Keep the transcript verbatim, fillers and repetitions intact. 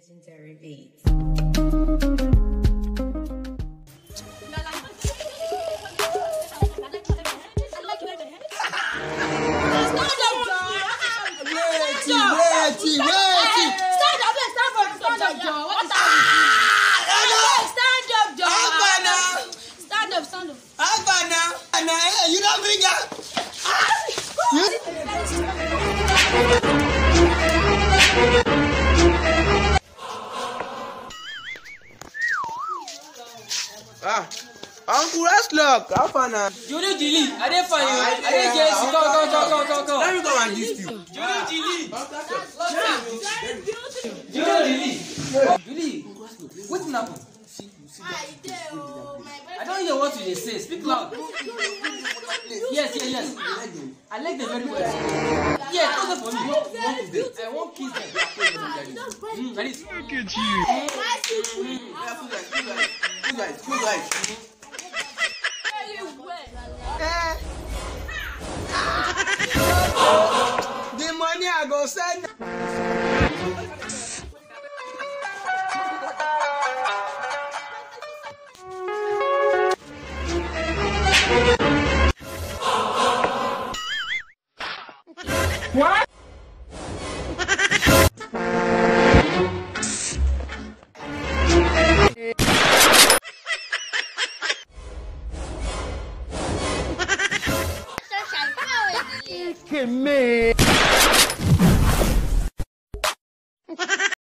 Legendary beats. You don't bring up. Ah, Uncle Raslock, how far now? Julie Dili, I didn't find you. I didn't get you. Go, go, go, go, go, go. Let me go and diss you. Julie Dili. Julie Dili. Julie, what's happened? I don't hear what you say. Speak loud. Yes, yes, yes. I like the very well. Yeah, close up for me. I won't kiss them. Mm, that is. Look at you. Good guys, good guys. The money I go send. What? Que me